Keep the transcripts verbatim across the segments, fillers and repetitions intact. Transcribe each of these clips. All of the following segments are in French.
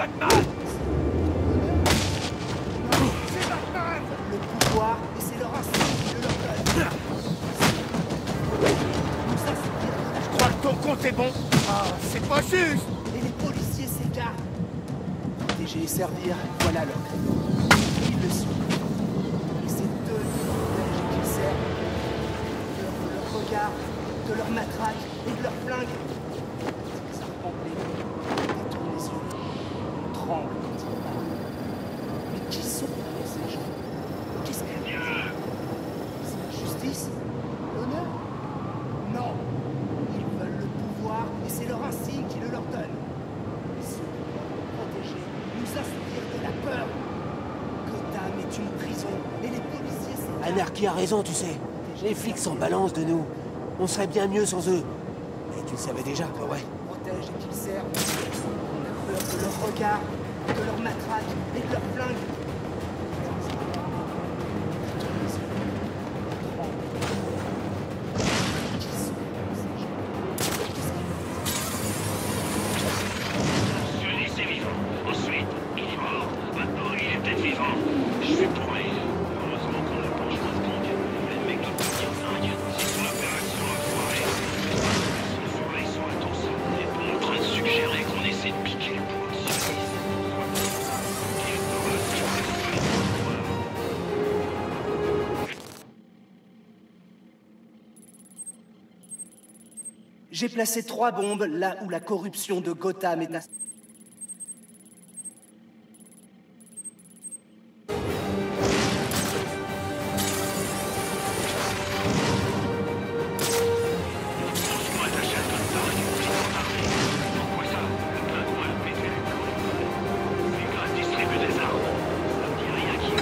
Batman! Non, c'est Batman! Le pouvoir, et c'est leur instinct qui le leur donne. Ça, c'est... Je crois que ton compte est bon. Ah, c'est pas juste! Et les policiers s'écartent. Protéger et servir, voilà l'ordre. Et ils le sont. Et c'est eux qui protègent et qui servent. De leur regard, de leur matraque et de leur flingue. Ça remplit, détourne les yeux, tremble quand ils parlent. Mais qui sont ces gens? Qu'est-ce qu'ils disent? C'est la justice? L'honneur? Non. Ils veulent le pouvoir et c'est leur insigne qui le leur donne. Et ceux qui doivent nous protéger, nous inspirent de la peur. Gotham est une prison et les policiers c'est... Anarchy a raison, tu sais. Les flics s'en balancent de nous. On serait bien mieux sans eux. Et tu le savais déjà, quoi, ouais. Protègent et qu'ils servent. On a peur de leur regard, de leur matraque et de leur flingue. Celui-ci est vivant. Ensuite, il est mort. Maintenant, il est peut-être vivant. Je vais pourrir. Heureusement qu'on n'a pas choisi de gang. Les mecs de petit dingue. C'est son opération enfoirée. Son soleil sur la torse. On est pas en train de suggérer qu'on essaie de piquer le pouvoir sur les... Qu'il t'aura sur les feuilles de pouvoir. J'ai placé trois bombes là où la corruption de Gotham est... Moi, la chatte de Park, c'est en armée. Pourquoi ça? Le pingouin a pété les plombs. Les gars distribuent des armes. Ça me dit rien qui...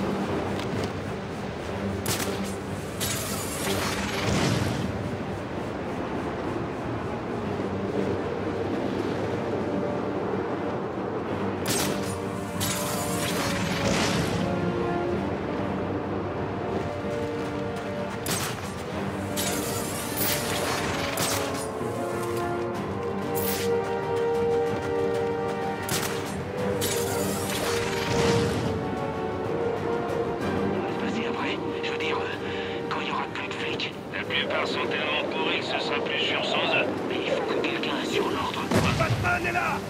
Vas-y après, je veux dire, euh, quand il y aura plus de flics. La plupart sont tellement pourris que ce sera plus sûr sans eux. Mais il faut que quelqu'un assure l'ordre. Batman est là!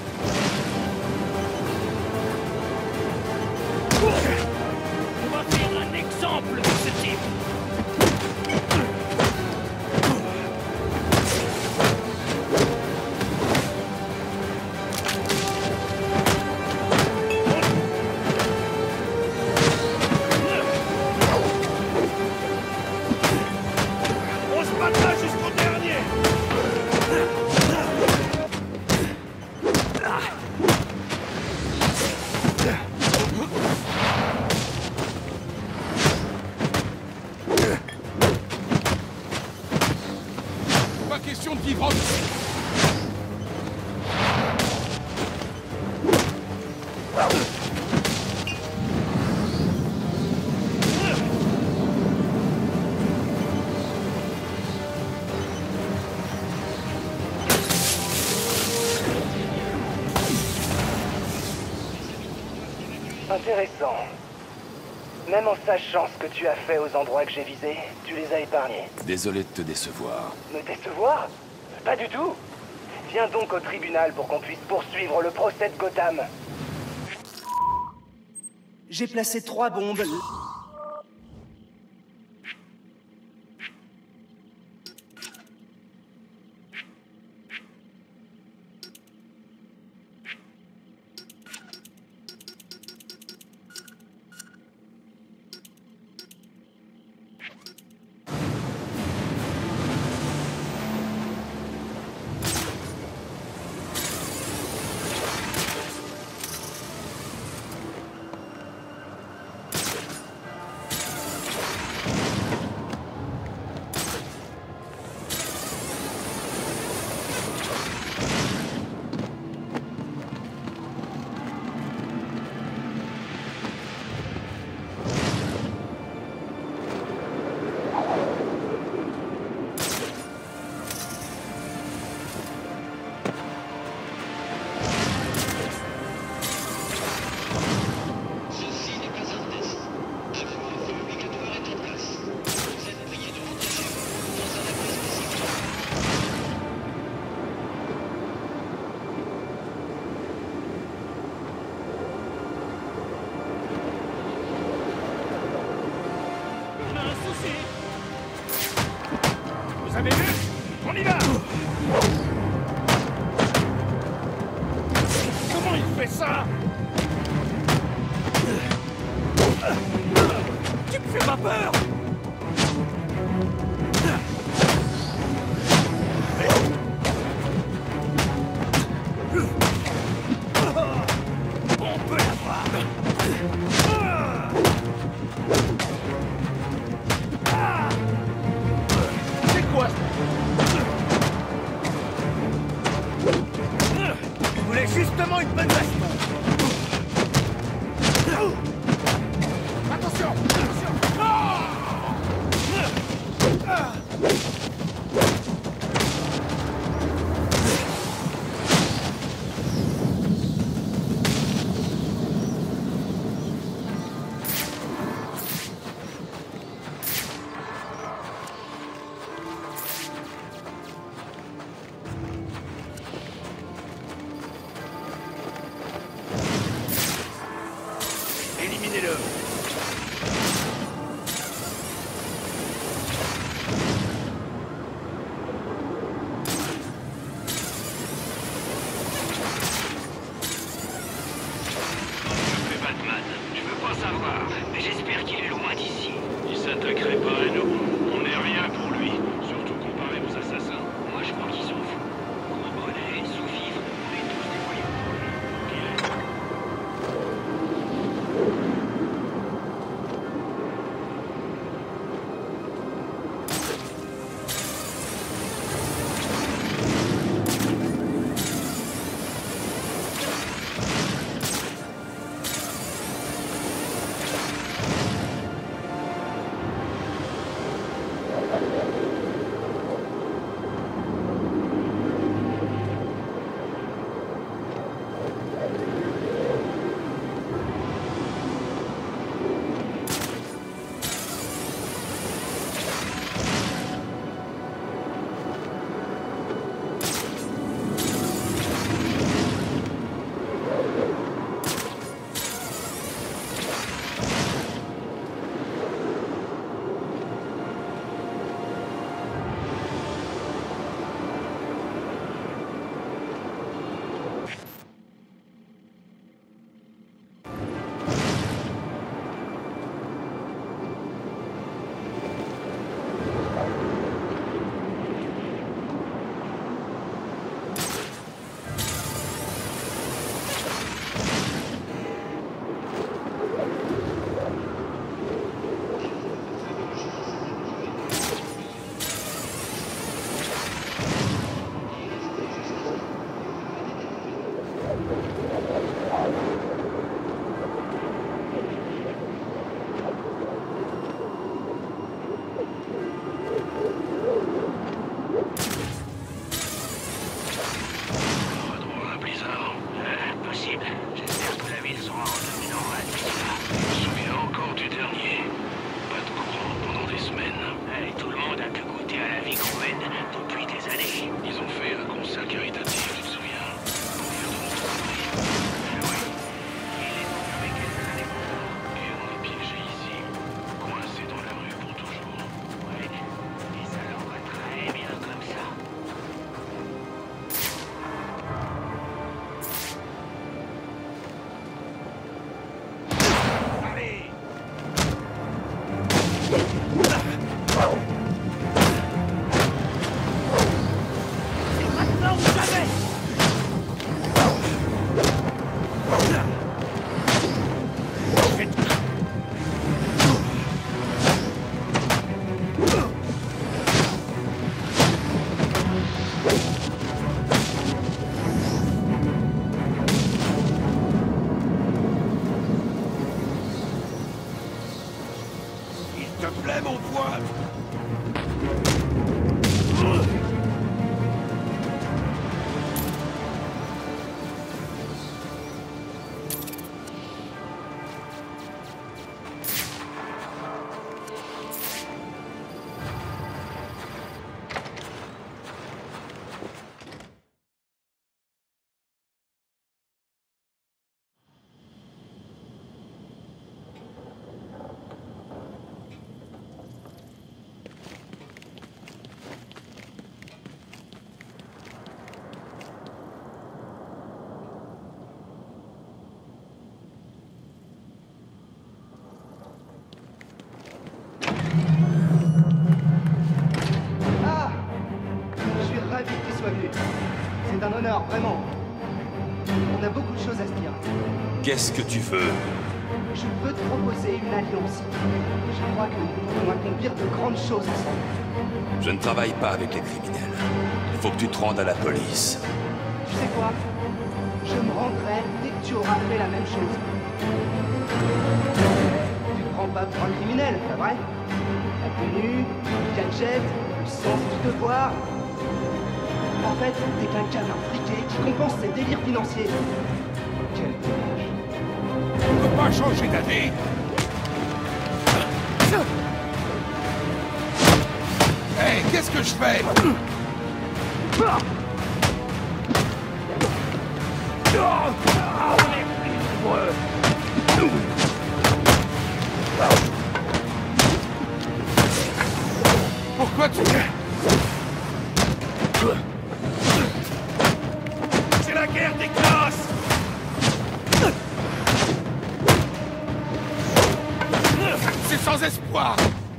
On va faire un exemple de ce type! On se battra jusqu'au dernier! Pas question de vivre en... Intéressant. Même en sachant ce que tu as fait aux endroits que j'ai visés, tu les as épargnés. Désolé de te décevoir. Me décevoir? Pas du tout. Viens donc au tribunal pour qu'on puisse poursuivre le procès de Gotham. J'ai placé trois bombes... Vous avez vu? On y va! Comment il fait ça? Tu me fais pas peur! On peut l'avoir! C'est quoi ça? Je voulais justement une bonne baston! Attention! Attention! Ah! Éliminez-le! Batman, je veux pas savoir, mais j'espère qu'il est loin d'ici. Il s'attaquerait pas à nous. On n'est rien pour lui, surtout comparé aux assassins. Moi, je crois qu'ils s'en foutent. Combrenez, sous-vivre, on est tous des voyous. Qu'il est. Connor, vraiment. On a beaucoup de choses à se dire. Qu'est-ce que tu veux? Je veux te proposer une alliance. Je crois que nous pouvons accomplir de grandes choses ensemble. Je ne travaille pas avec les criminels. Il faut que tu te rendes à la police. Tu sais quoi? Je me rendrai dès que tu auras fait la même chose. Tu te prends pas pour un criminel, pas vrai? La tenue, le gadget, le sens du devoir. En fait, t'es qu'un gamin friqué qui compense ses délires financiers. Quel dommage. On peut pas changer d'avis. Hé, qu'est-ce que je fais? Pourquoi tu... C'est la guerre des classes! C'est sans espoir.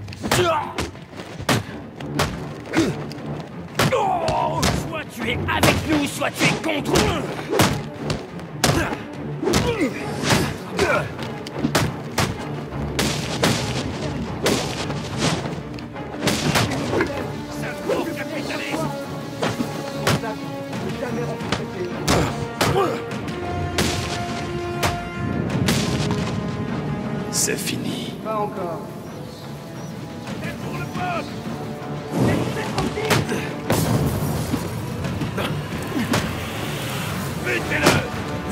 Soit tu es avec nous, soit tu es contre nous! C'est fini. Pas encore. C'est pour le peuple! Butez-le!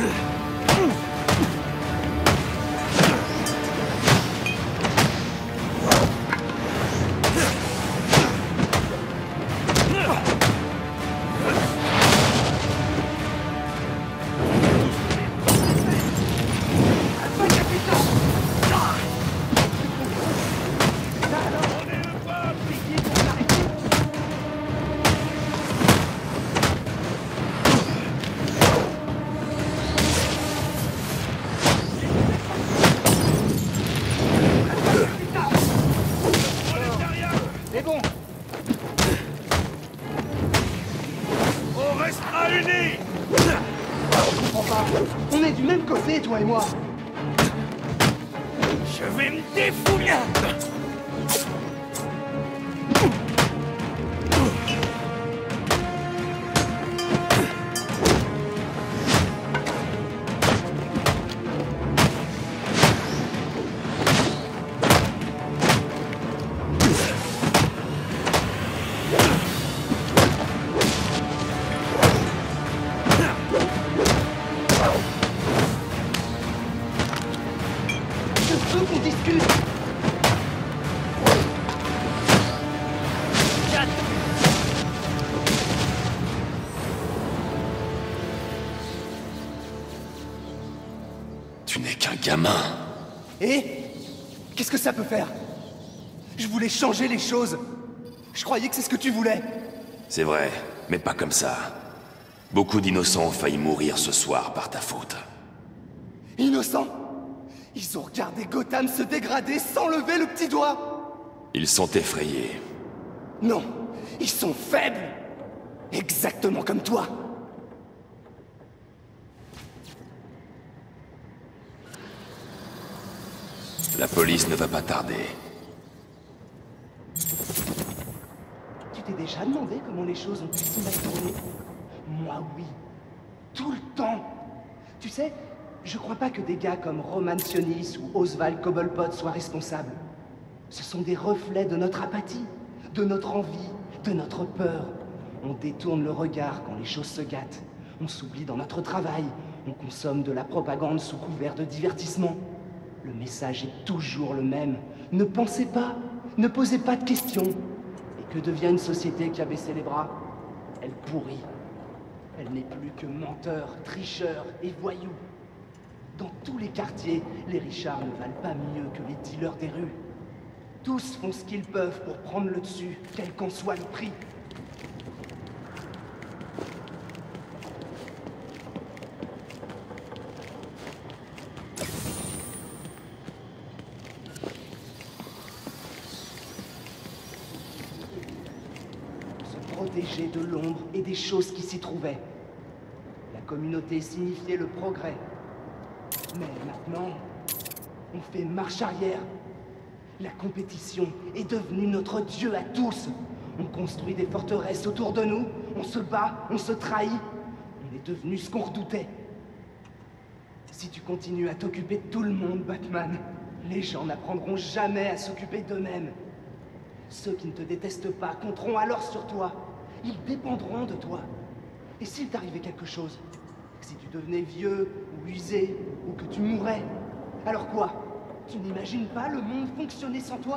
C'est bon. On restera unis! Je comprends pas. On est du même côté, toi et moi. Je vais me défouler! Je veux qu'on discute. Tu n'es qu'un gamin. Et qu'est-ce que ça peut faire? Je voulais changer les choses. Je croyais que c'est ce que tu voulais. C'est vrai, mais pas comme ça. Beaucoup d'innocents ont failli mourir ce soir par ta faute. Innocent. Ils ont regardé Gotham se dégrader sans lever le petit doigt. Ils sont effrayés. Non, ils sont faibles. Exactement comme toi. La police ne va pas tarder. Tu t'es déjà demandé comment les choses ont pu si mal tourner? Moi, oui. Tout le temps. Tu sais, je crois pas que des gars comme Roman Sionis ou Oswald Cobblepot soient responsables. Ce sont des reflets de notre apathie, de notre envie, de notre peur. On détourne le regard quand les choses se gâtent. On s'oublie dans notre travail. On consomme de la propagande sous couvert de divertissement. Le message est toujours le même. Ne pensez pas, ne posez pas de questions. Et que devient une société qui a baissé les bras? Elle pourrit. Elle n'est plus que menteur, tricheur et voyou. Dans tous les quartiers, les richards ne valent pas mieux que les dealers des rues. Tous font ce qu'ils peuvent pour prendre le dessus, quel qu'en soit le prix. Se protéger de l'ombre et des choses qui s'y trouvaient. communauté signifiait le progrès. Mais maintenant, on fait marche arrière. La compétition est devenue notre dieu à tous. On construit des forteresses autour de nous, on se bat, on se trahit. On est devenu ce qu'on redoutait. Si tu continues à t'occuper de tout le monde, Batman, les gens n'apprendront jamais à s'occuper d'eux-mêmes. Ceux qui ne te détestent pas compteront alors sur toi. Ils dépendront de toi. Et s'il t'arrivait quelque chose, si tu devenais vieux ou usé, ou que tu mourrais, alors quoi? Tu n'imagines pas le monde fonctionner sans toi?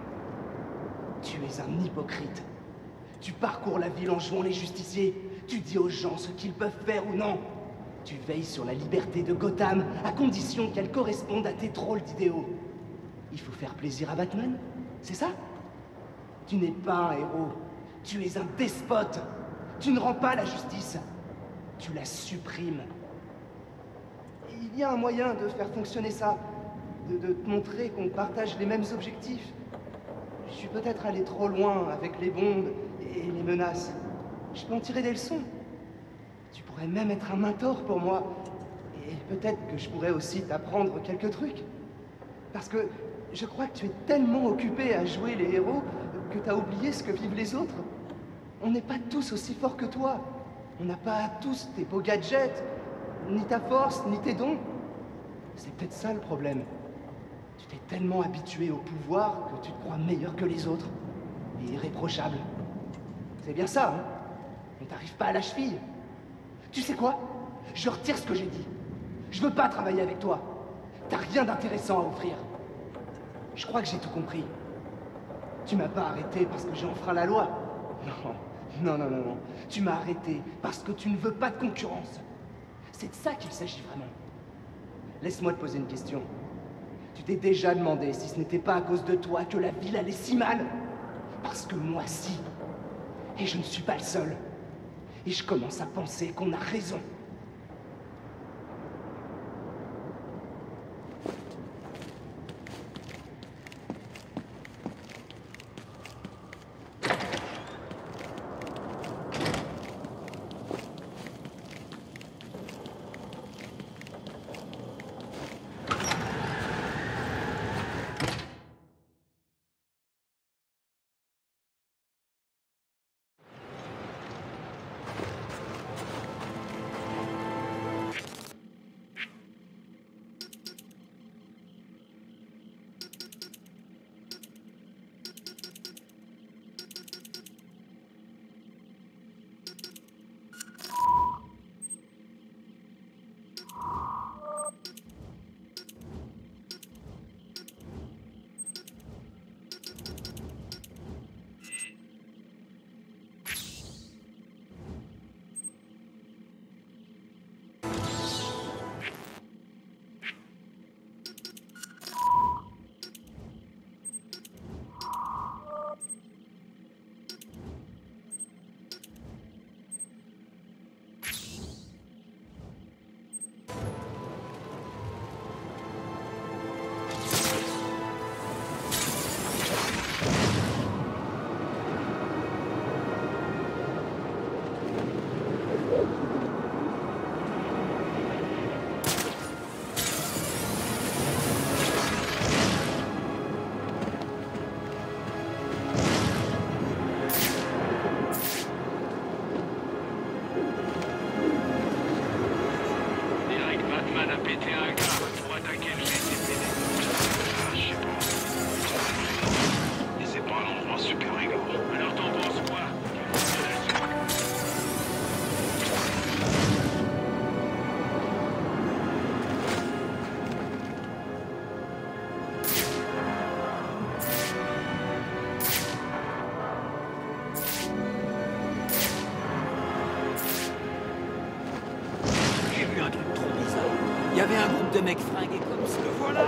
Tu es un hypocrite. Tu parcours la ville en jouant les justiciers. Tu dis aux gens ce qu'ils peuvent faire ou non. Tu veilles sur la liberté de Gotham, à condition qu'elle corresponde à tes drôles d'idéaux. Il faut faire plaisir à Batman? C'est ça? Tu n'es pas un héros. Tu es un despote. Tu ne rends pas la justice. Tu la supprimes. Il y a un moyen de faire fonctionner ça. De, de te montrer qu'on partage les mêmes objectifs. Je suis peut-être allé trop loin avec les bombes et les menaces. Je peux en tirer des leçons. Tu pourrais même être un mentor pour moi. Et peut-être que je pourrais aussi t'apprendre quelques trucs. Parce que je crois que tu es tellement occupé à jouer les héros que tu as oublié ce que vivent les autres. On n'est pas tous aussi forts que toi. On n'a pas tous tes beaux gadgets, ni ta force, ni tes dons. C'est peut-être ça le problème. Tu t'es tellement habitué au pouvoir que tu te crois meilleur que les autres. Et irréprochable. C'est bien ça, hein? On t'arrive pas à la cheville. Tu sais quoi? Je retire ce que j'ai dit. Je veux pas travailler avec toi. T'as rien d'intéressant à offrir. Je crois que j'ai tout compris. Tu m'as pas arrêté parce que j'ai enfreint la loi. Non, non, non, non, non. Tu m'as arrêté parce que tu ne veux pas de concurrence. C'est de ça qu'il s'agit vraiment. Laisse-moi te poser une question. Tu t'es déjà demandé si ce n'était pas à cause de toi que la ville allait si mal? Parce que moi, si. Et je ne suis pas le seul. Et je commence à penser qu'on a raison. Il y avait un groupe de mecs fringués comme ce que voilà.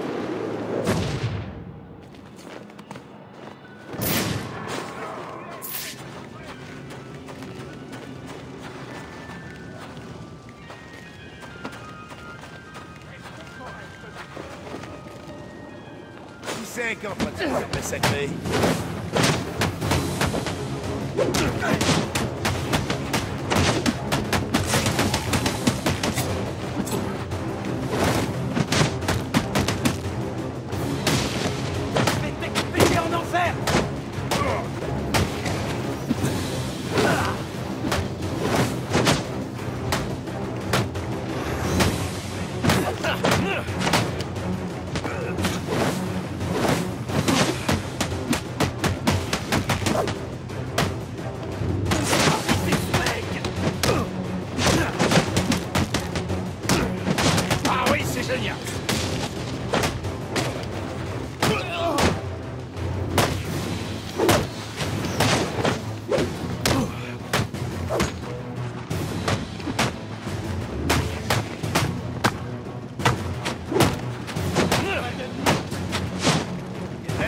Qui c'est qui entretient cette massacrée?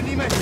millimètres.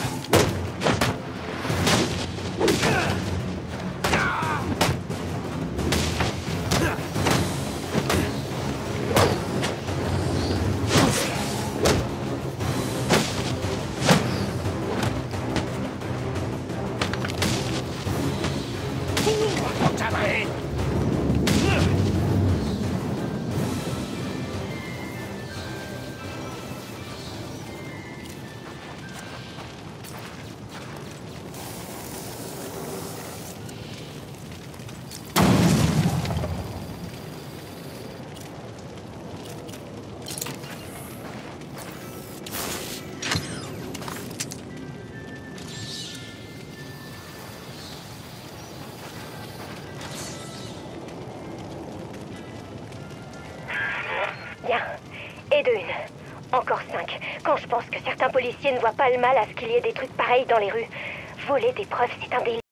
Bien. Et de une. Encore cinq. Quand je pense que certains policiers ne voient pas le mal à ce qu'il y ait des trucs pareils dans les rues. Voler des preuves, c'est un délit.